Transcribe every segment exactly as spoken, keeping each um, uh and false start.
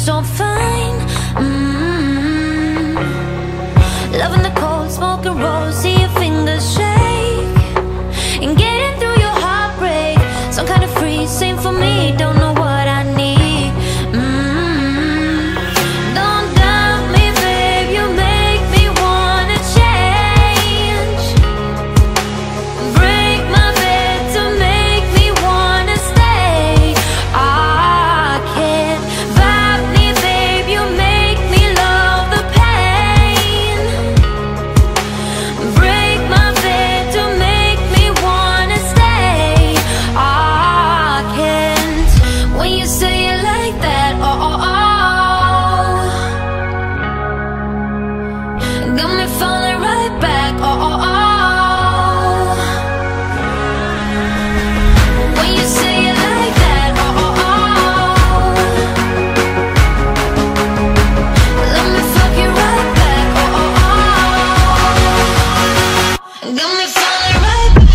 so fine. mm. Loving the cold, smoking rolls, see your fingers shake, and getting through your heartbreak. Some kind of free, same for me, don't know what I need. mm. Don't doubt me, babe, you make me wanna change. Break my bed to make me wanna stay. I can't vibe me, babe, you make me love the pain. Break my bed to make me wanna stay. I can't. When you say it like that, oh, oh, oh, got me falling right back, oh, oh, oh. When you say it like that, oh, oh, oh, let me fuck you right back, oh, oh, oh. Got me falling right back.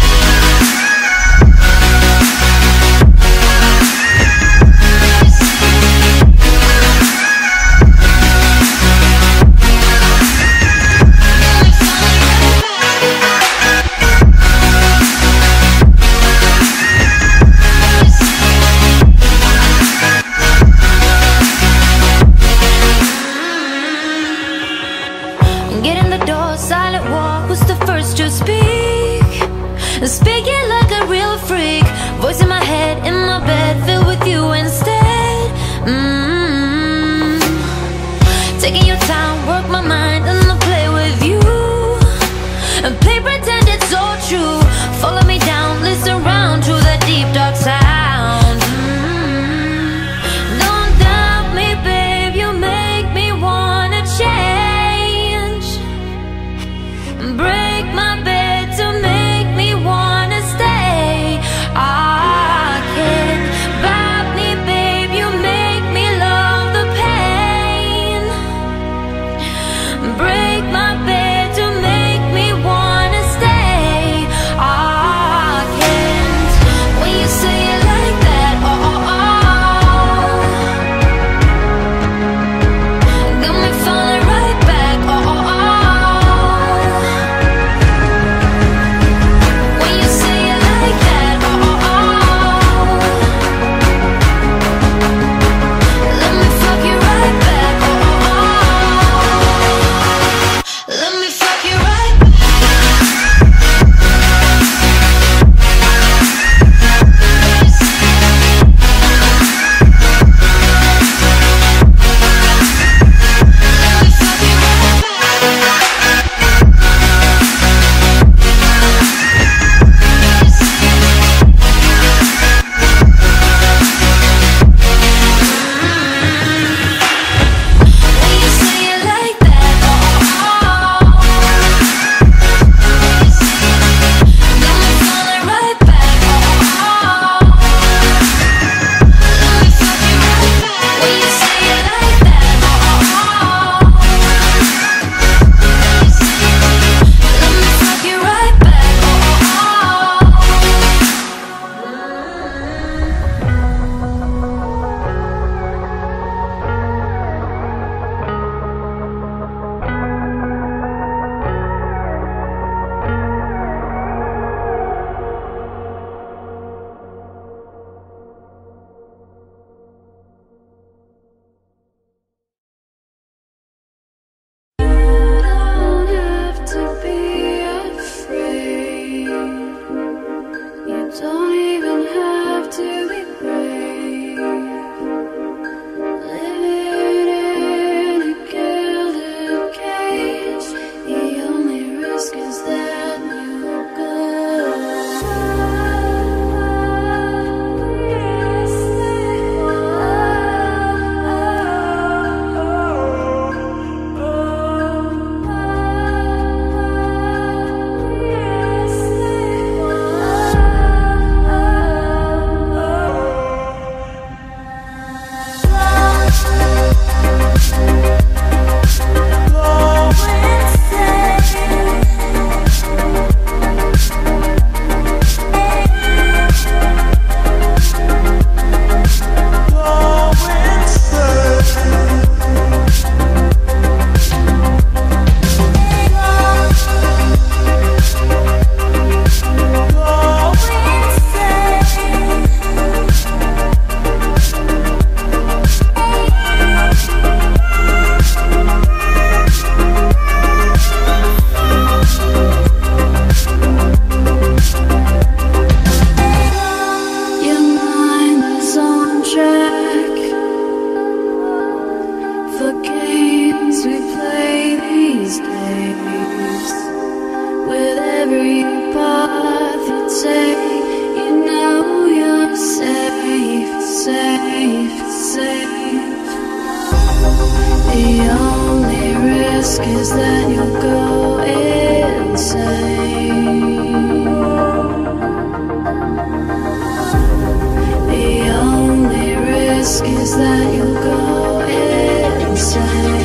Get in the door, silent walk, was the first to speak. Speaking like a real freak, voice in my head, in my bed, filled with you instead. mm. Taking your time, work my mind, and I'll play with you, and play pretend it's all true. Follow me down, listen round to that deep dark sound. mm. Don't doubt me, babe, you make me wanna change. Break my bed to make me wanna stay. I can't vibe me, babe, we play these days. With every path you take, you know you're safe, safe, safe. The only risk is that you'll go insane. The only risk is that you'll go insane.